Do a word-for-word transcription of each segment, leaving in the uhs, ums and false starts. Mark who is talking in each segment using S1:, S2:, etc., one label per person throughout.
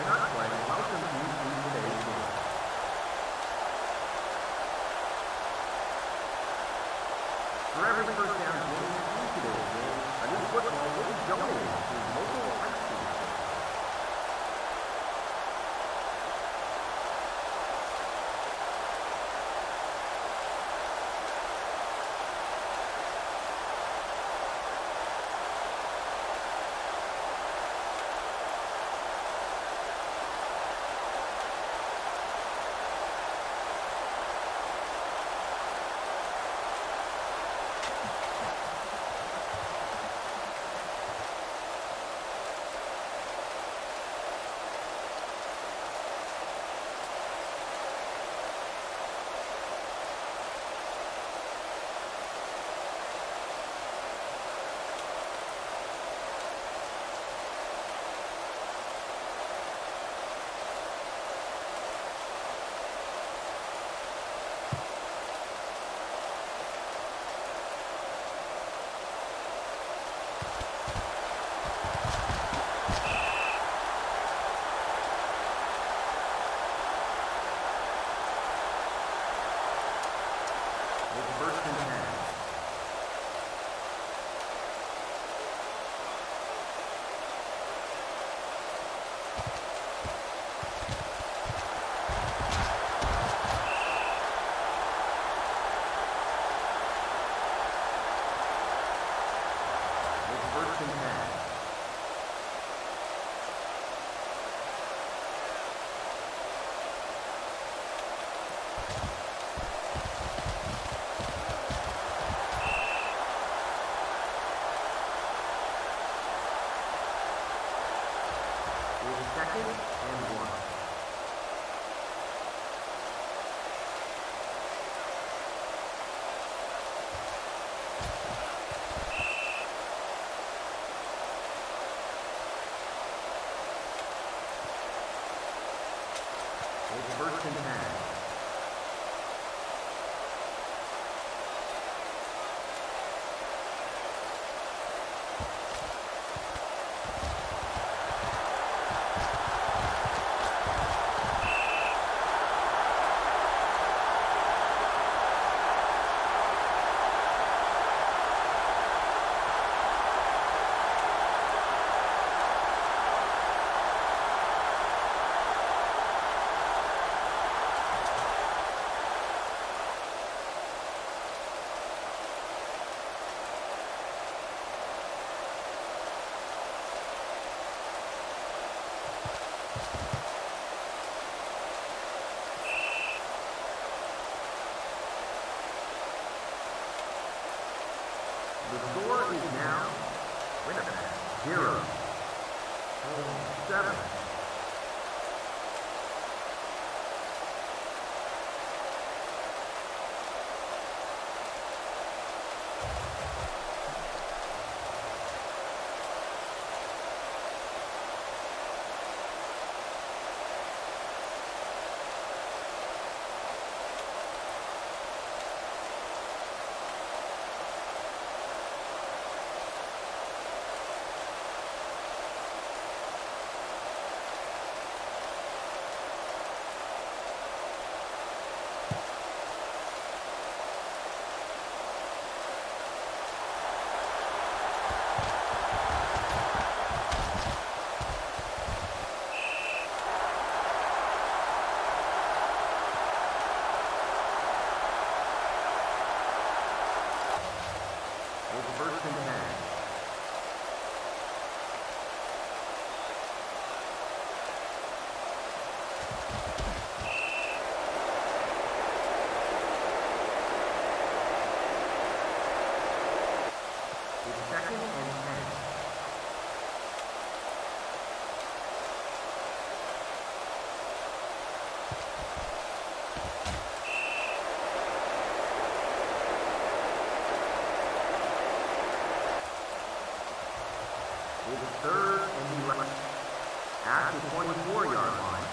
S1: cannot play. Welcome to today's game. For every first down game in today's game, a new football will be donated to local high school. Second and one. It's first and ten. The score is now Winnipeg zero, home seven. First and ten. It's second and ten. It's third and eleven at the twenty-four yard line.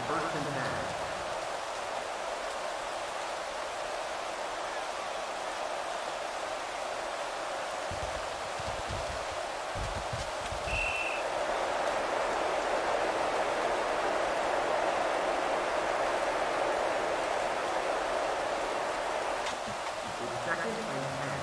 S1: first and ten. Second and ten.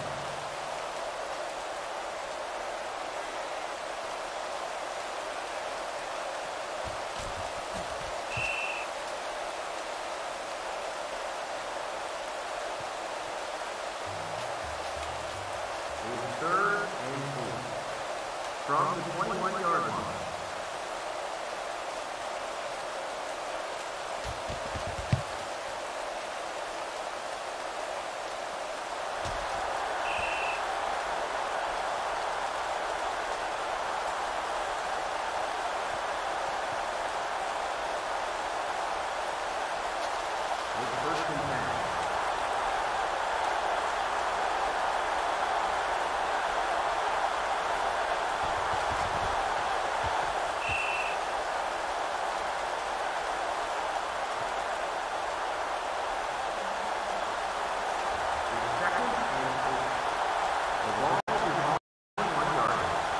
S1: It's third and four. From the twenty-one yard line. First and ten. Second and eight. The ball is on one yard.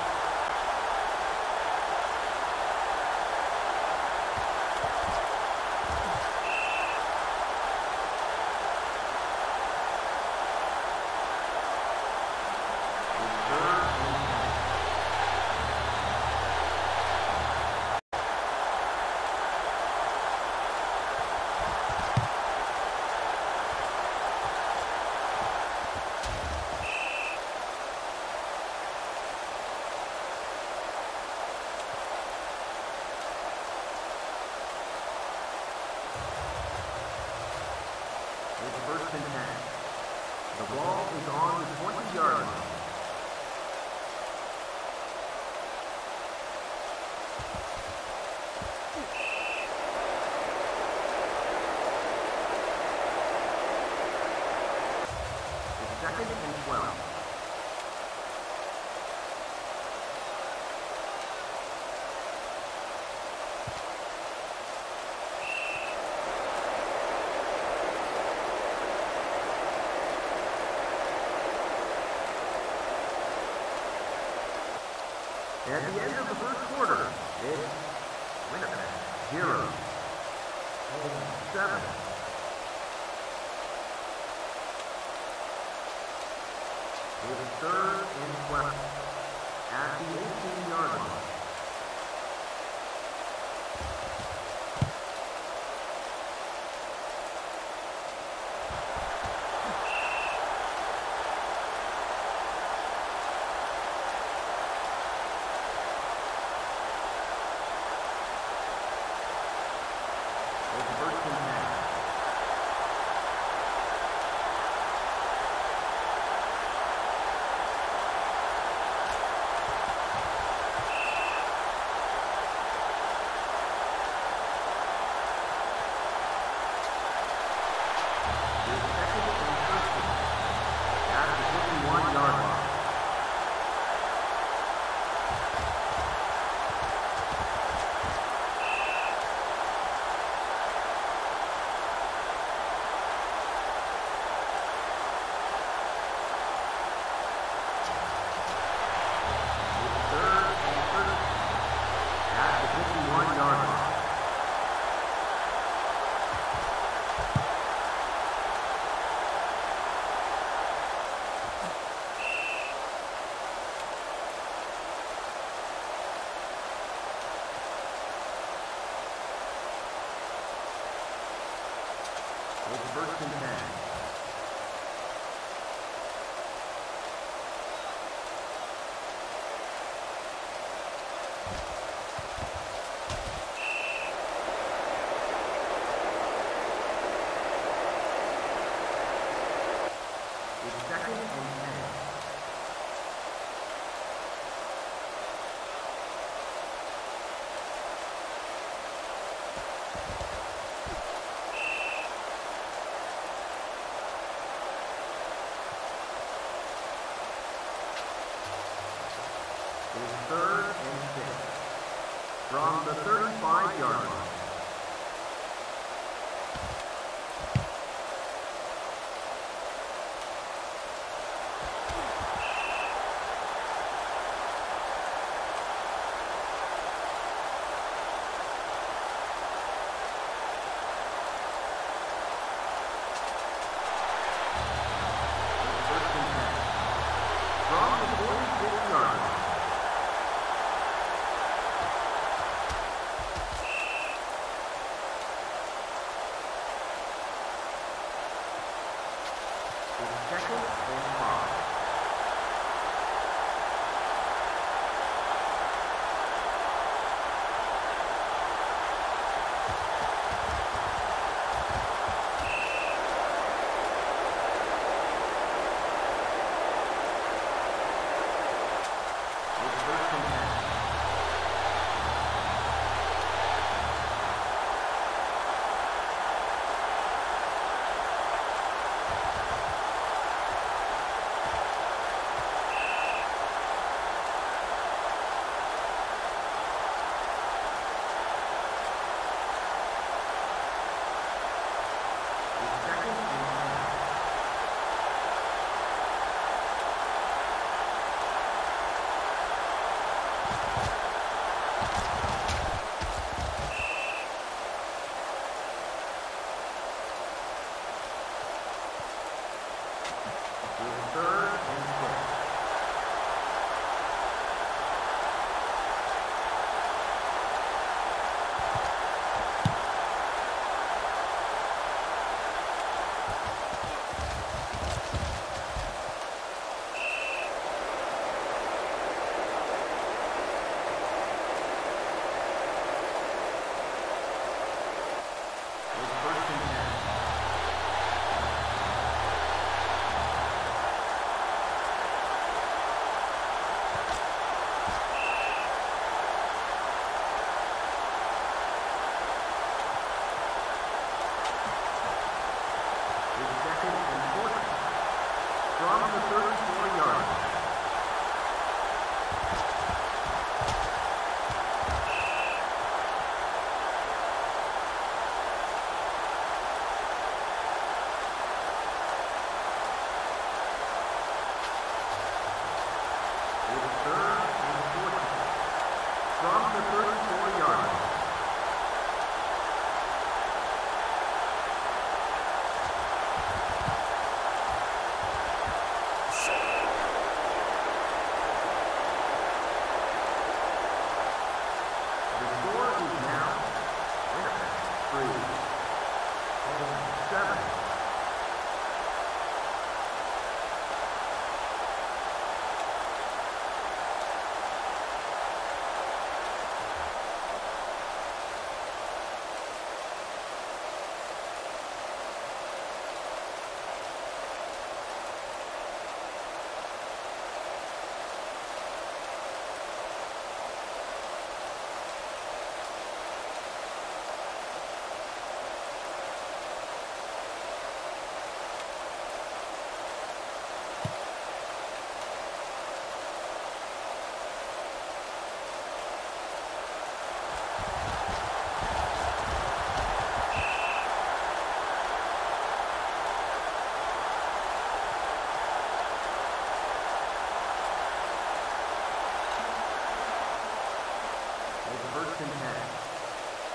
S1: It's first and ten. The ball is on the twenty yard line. It's second and twelve. At the end of the first quarter, it's Winnipeg zero, home seven. It's third and twelve at the eighteen yard line. First and ten. It's second and thirteen at the fifty-one yard line. It's first and ten. It's second and ten. Third and six from the thirty-five yard line.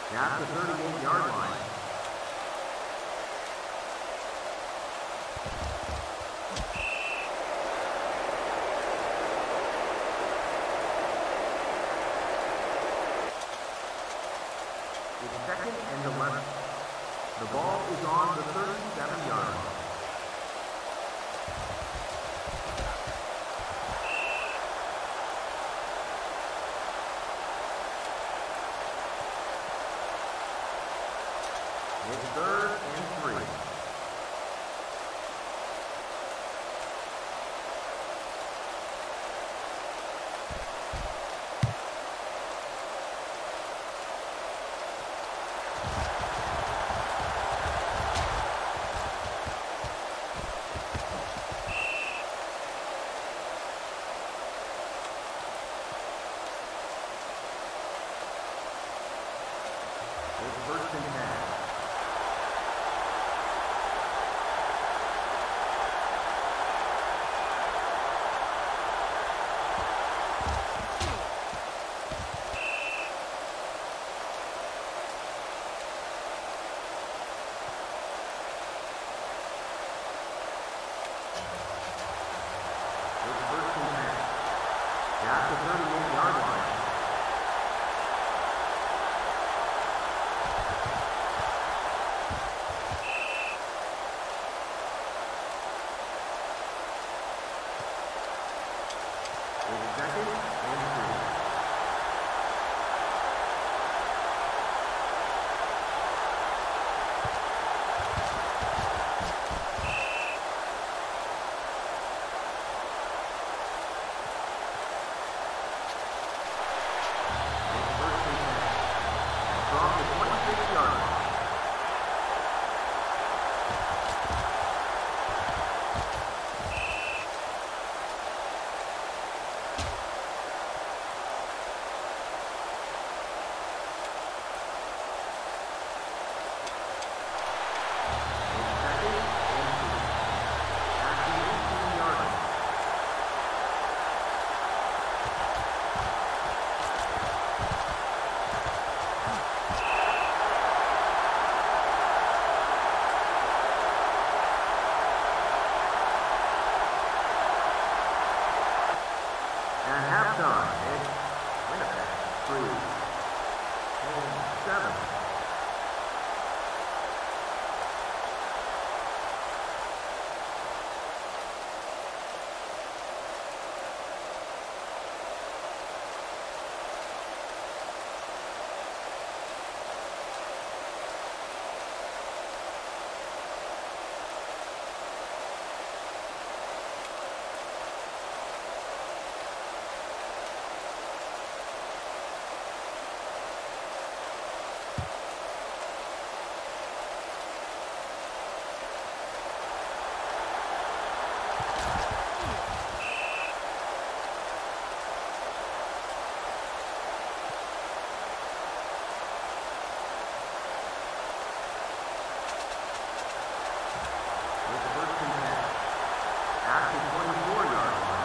S1: At the thirty-eight yard line. It's second and eleven. The ball is on the thirty-seven yard line. It's third and three. It's first and ten. At the thirty-eight yard line. It's second and three. At halftime, it's Winnipeg three and seven. At the twenty-four yard line.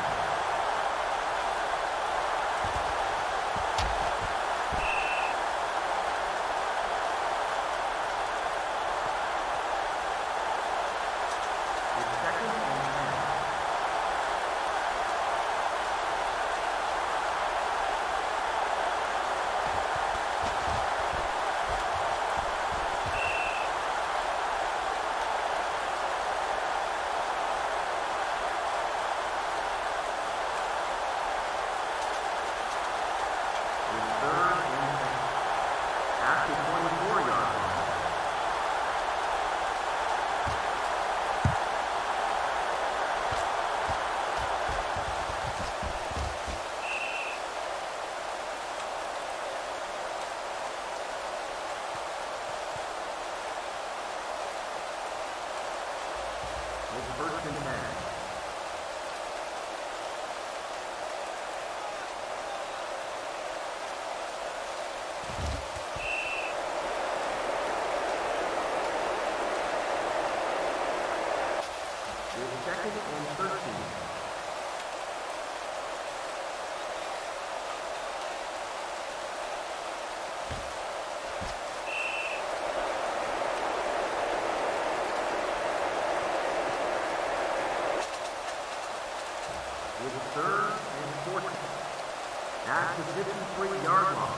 S1: It's second and ten. At the twenty-four yard line. It's first and ten. It's second and thirteen. at the fifty-three yard line.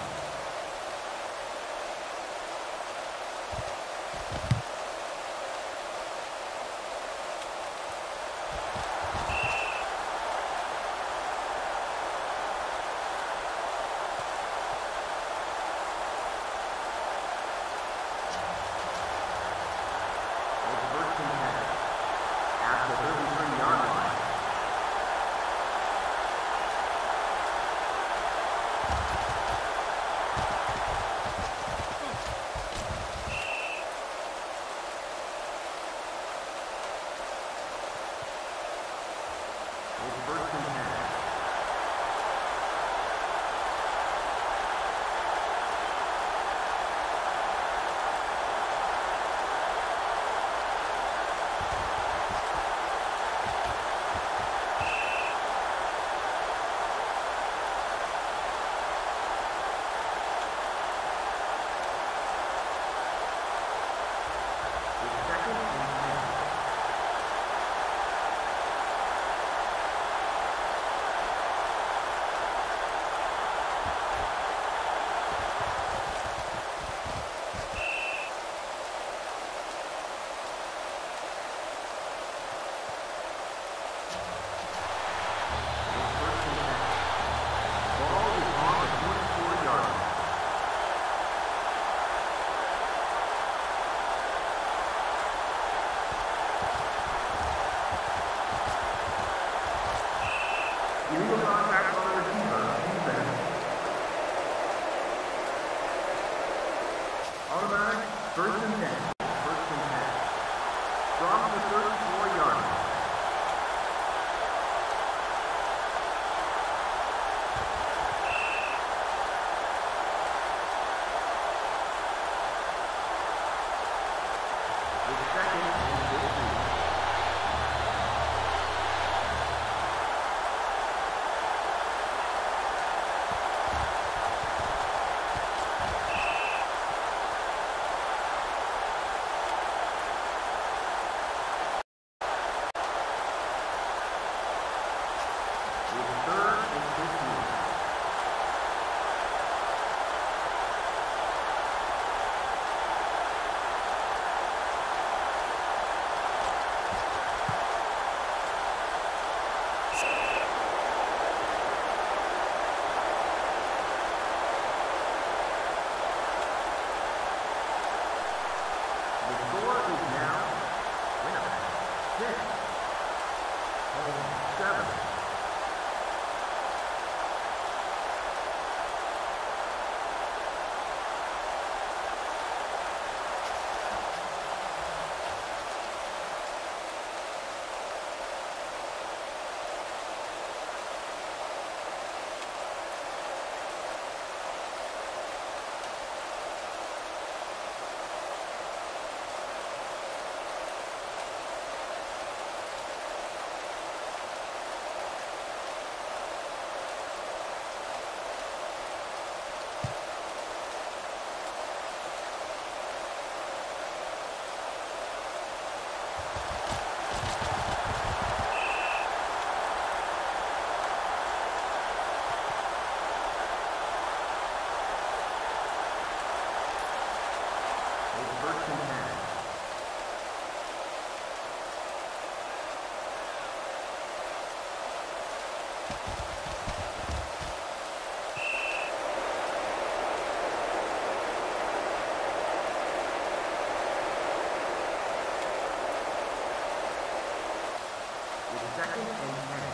S2: second and ten.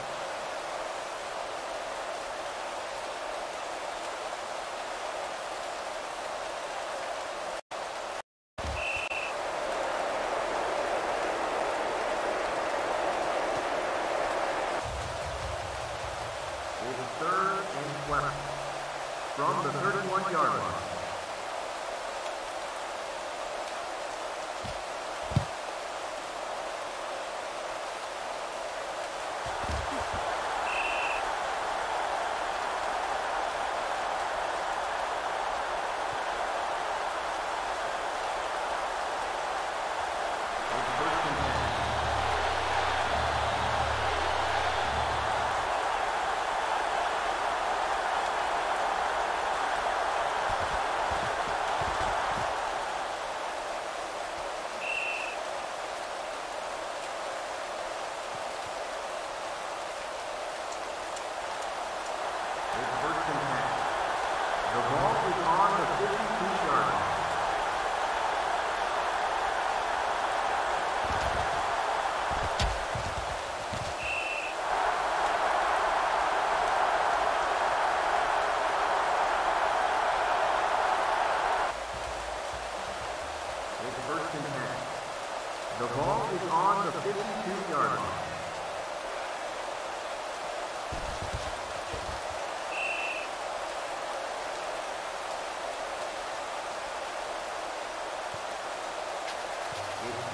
S1: Third and twelve from the thirty-one yard line.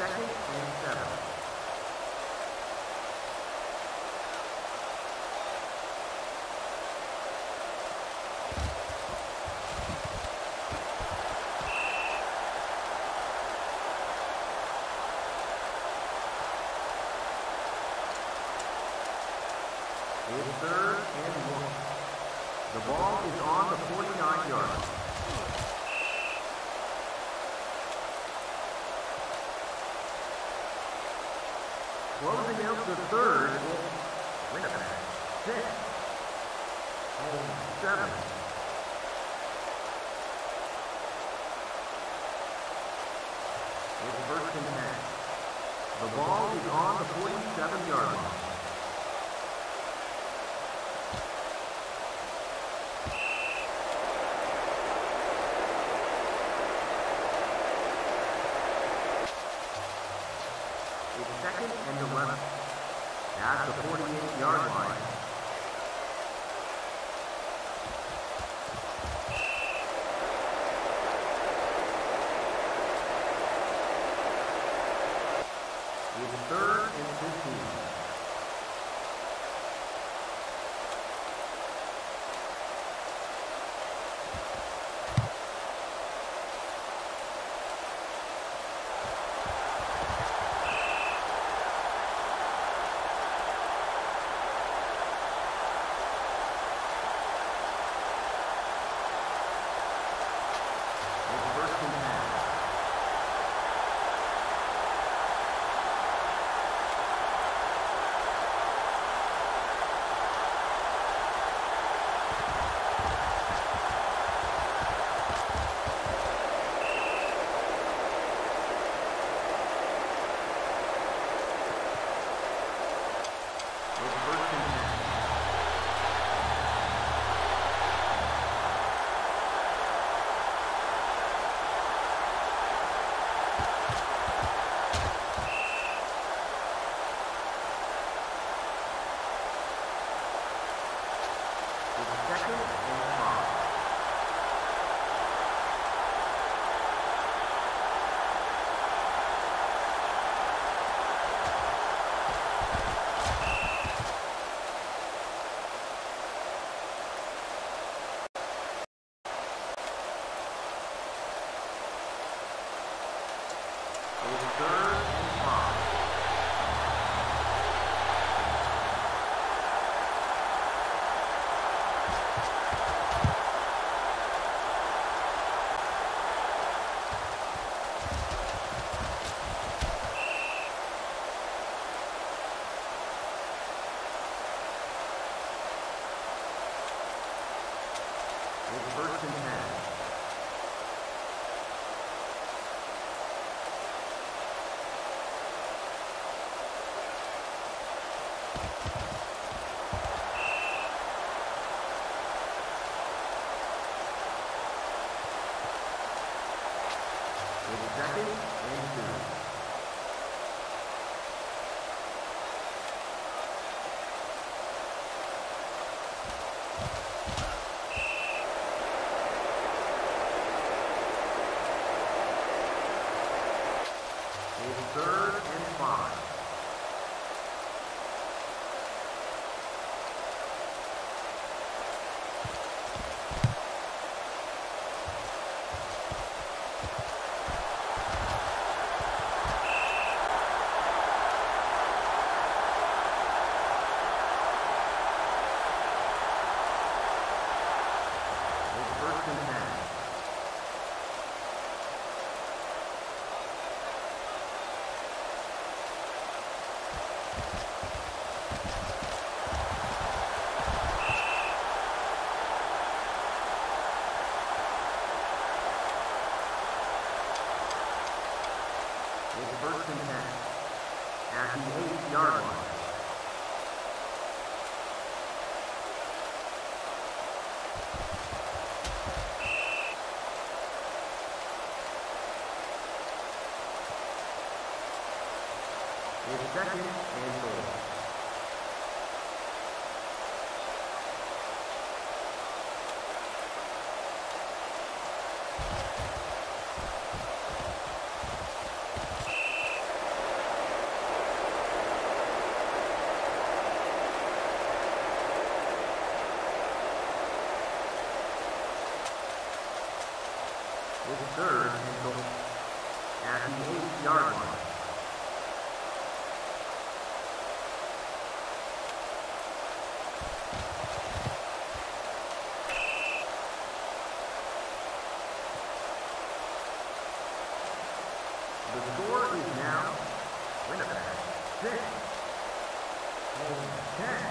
S1: second and seven. It's third and one. The ball is on the forty-nine yard line. Closing out the third is Winnipeg, six. Home, seven. It's first and ten. The ball is on the forty-seven yard line. Second and eleven. At the forty-eight yard line. It's third and fifteen. It's first and ten. It's second and two. Third and five. It's first and ten. It's first and ten. At the eight yard line. It's second and goal. It's third and goal at the eight-yard line. The score is now Winnipeg six and ten.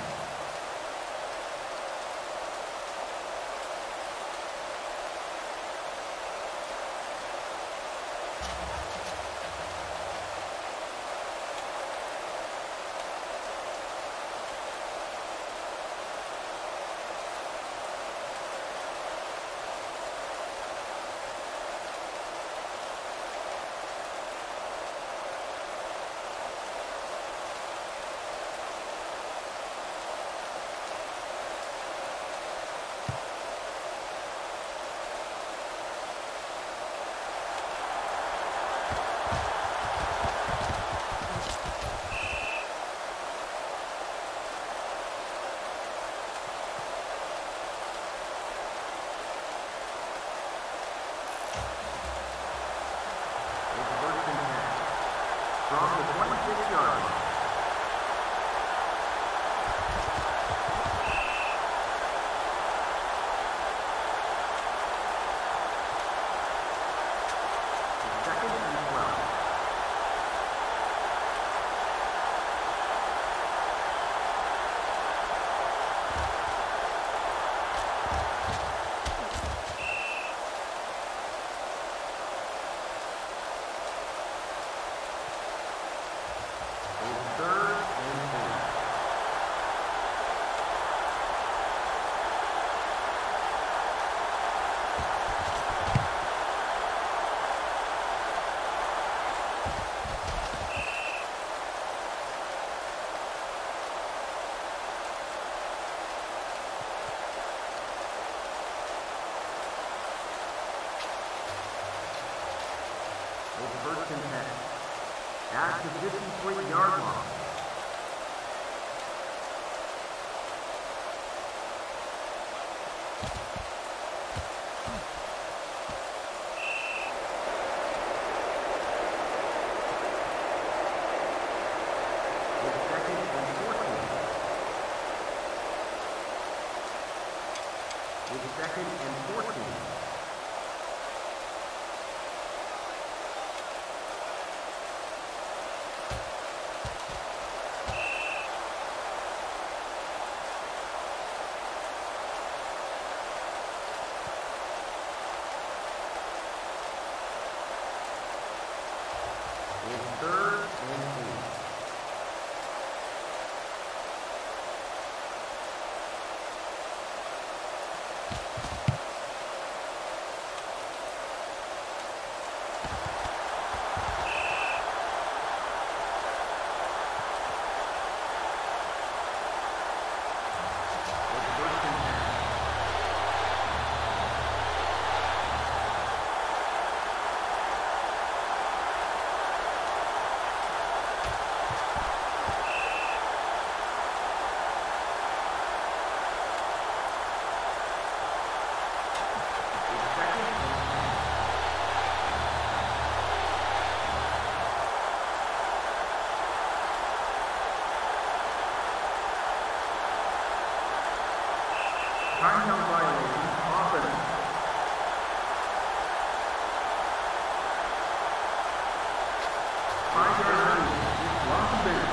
S1: From the twenty-six-yard line. Second and twelve. Third and eight. It's first and ten. At the fifty-three-yard line. It's second and fourteen. It's second and fourteen. It's third and eight. It's first and ten. Timeout violation, offense. Five yard line, it's lost the base.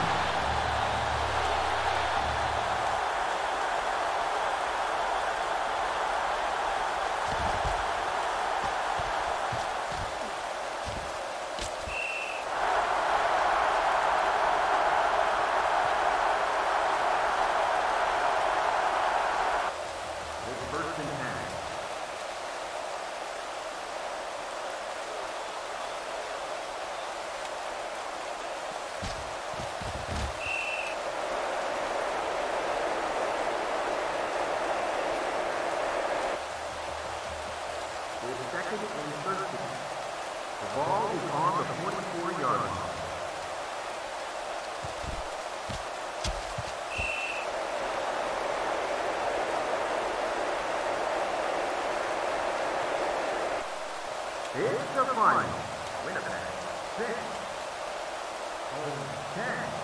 S1: It's first and ten. It's second and thirteen. The ball is on the forty-four-yard line. It's the final. Winnipeg six, home ten.